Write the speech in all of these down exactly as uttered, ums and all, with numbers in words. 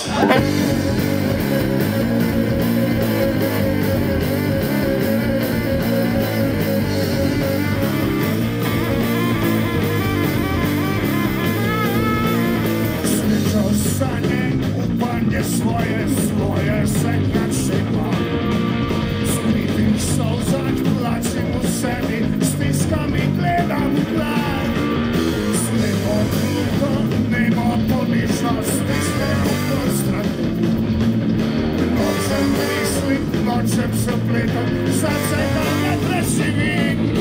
Svoje, svoje se načima, skritim solzak, plačim u sebi, stiskam i gledam u glad. Snemo gluho, nemo ponižno, stisnemo po strahu. Noćem mislim, noćem se plitam, sad se da ne preživim.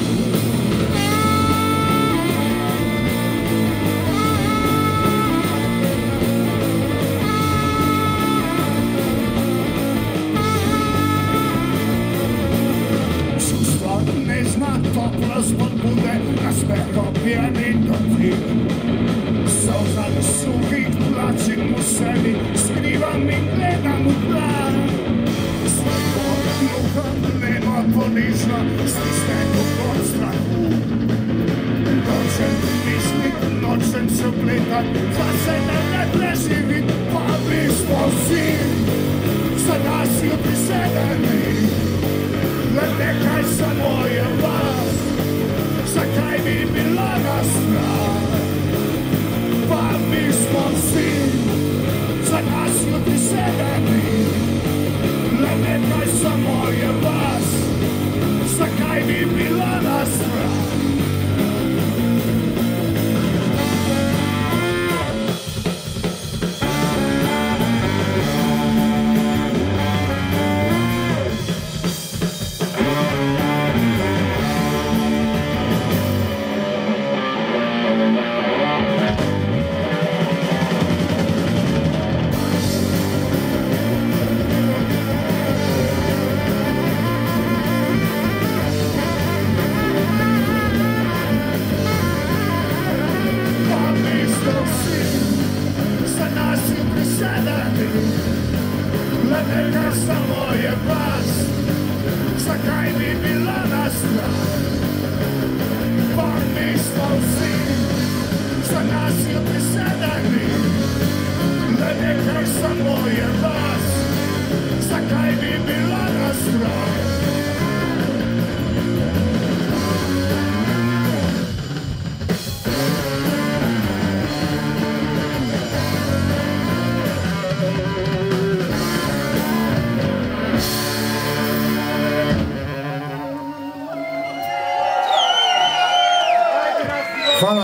Toplo spodbude, na smehom pijanim dobrim. Solzak suhih plačim u sebi, skrivam i gledam u plan. Svako gluho, nemo ponižno, stisnemo pod strahu. Noćem mislim, noćem se uplitam, za se da ne preživim, pa mi smo svi za nasilju prisedeni. Nekaj samo je vas, zakaj bi bila nas strah? Pa mi smo vsi za nasilju prisedeni. Nekaj samo je vas, zakaj bi bila nas strah? Za nas je presedan.